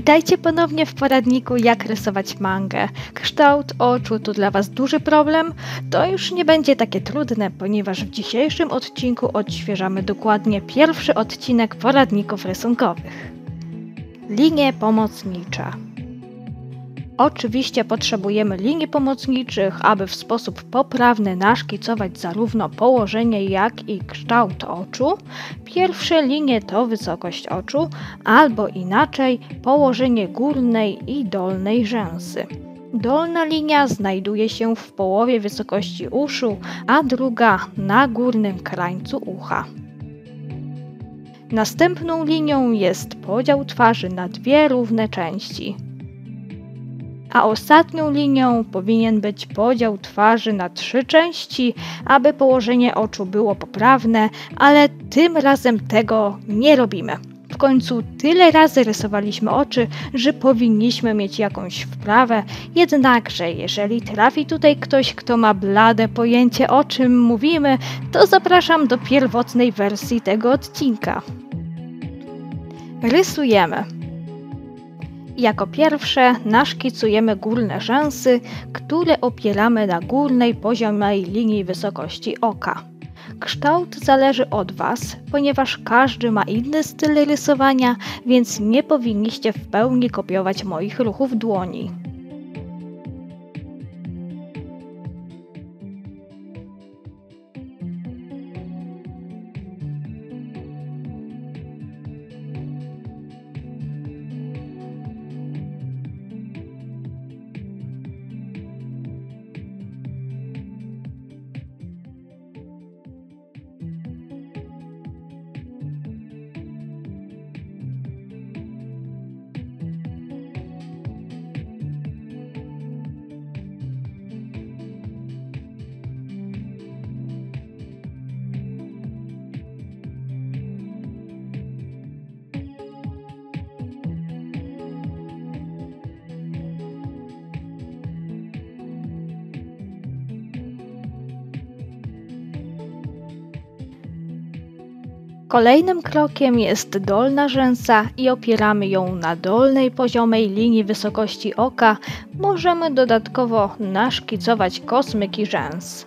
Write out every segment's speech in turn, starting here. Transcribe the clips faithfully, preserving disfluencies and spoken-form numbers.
Witajcie ponownie w poradniku jak rysować mangę. Kształt oczu to dla Was duży problem? To już nie będzie takie trudne, ponieważ w dzisiejszym odcinku odświeżamy dokładnie pierwszy odcinek poradników rysunkowych. Linie pomocnicze. Oczywiście potrzebujemy linii pomocniczych, aby w sposób poprawny naszkicować zarówno położenie, jak i kształt oczu. Pierwsze linie to wysokość oczu, albo inaczej położenie górnej i dolnej rzęsy. Dolna linia znajduje się w połowie wysokości uszu, a druga na górnym krańcu ucha. Następną linią jest podział twarzy na dwie równe części. A ostatnią linią powinien być podział twarzy na trzy części, aby położenie oczu było poprawne, ale tym razem tego nie robimy. W końcu tyle razy rysowaliśmy oczy, że powinniśmy mieć jakąś wprawę, jednakże jeżeli trafi tutaj ktoś, kto ma blade pojęcie, o czym mówimy, to zapraszam do pierwotnej wersji tego odcinka. Rysujemy. Jako pierwsze naszkicujemy górne rzęsy, które opieramy na górnej poziomej linii wysokości oka. Kształt zależy od Was, ponieważ każdy ma inny styl rysowania, więc nie powinniście w pełni kopiować moich ruchów dłoni. Kolejnym krokiem jest dolna rzęsa i opieramy ją na dolnej poziomej linii wysokości oka. Możemy dodatkowo naszkicować kosmyki rzęs.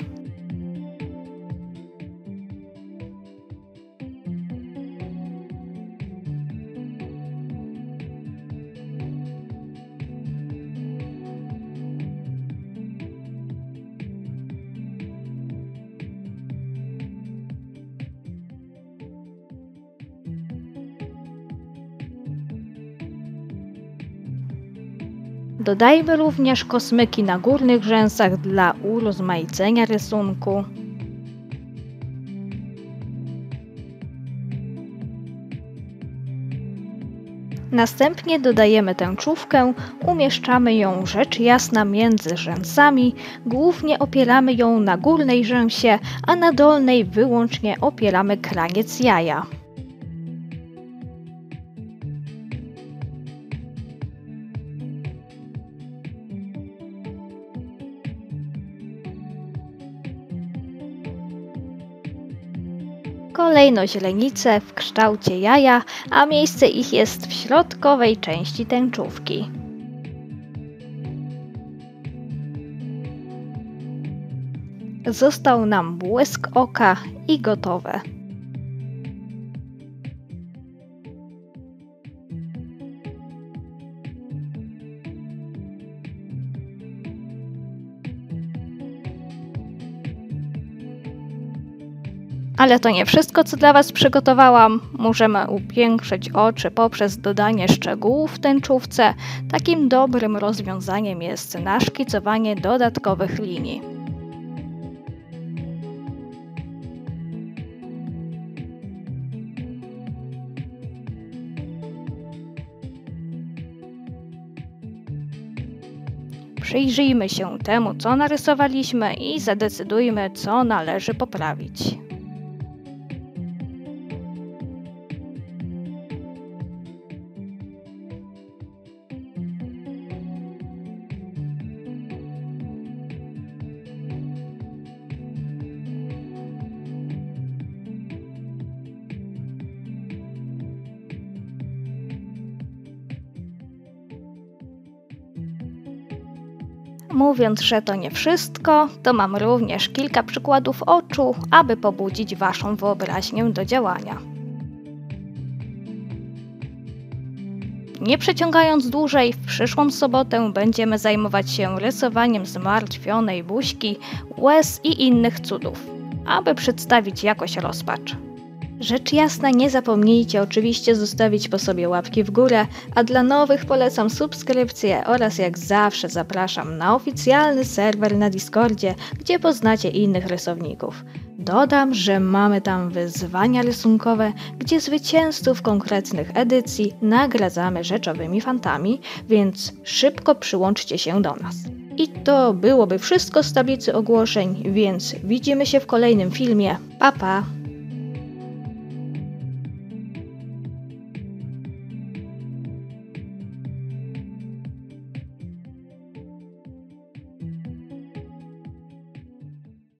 Dodajmy również kosmyki na górnych rzęsach dla urozmaicenia rysunku. Następnie dodajemy tęczówkę, umieszczamy ją rzecz jasna między rzęsami, głównie opieramy ją na górnej rzęsie, a na dolnej wyłącznie opieramy kraniec jaja. Kolejno źrenice w kształcie jaja, a miejsce ich jest w środkowej części tęczówki. Został nam błysk oka i gotowe. Ale to nie wszystko, co dla Was przygotowałam. Możemy upiększyć oczy poprzez dodanie szczegółów w tęczówce. Takim dobrym rozwiązaniem jest naszkicowanie dodatkowych linii. Przyjrzyjmy się temu, co narysowaliśmy i zadecydujmy, co należy poprawić. Mówiąc, że to nie wszystko, to mam również kilka przykładów oczu, aby pobudzić Waszą wyobraźnię do działania. Nie przeciągając dłużej, w przyszłą sobotę będziemy zajmować się rysowaniem zmartwionej buźki, łez i innych cudów, aby przedstawić jakoś rozpacz. Rzecz jasna, nie zapomnijcie oczywiście zostawić po sobie łapki w górę, a dla nowych polecam subskrypcję oraz jak zawsze zapraszam na oficjalny serwer na Discordzie, gdzie poznacie innych rysowników. Dodam, że mamy tam wyzwania rysunkowe, gdzie zwycięzców konkretnych edycji nagradzamy rzeczowymi fantami, więc szybko przyłączcie się do nas. I to byłoby wszystko z tablicy ogłoszeń, więc widzimy się w kolejnym filmie. Pa, pa!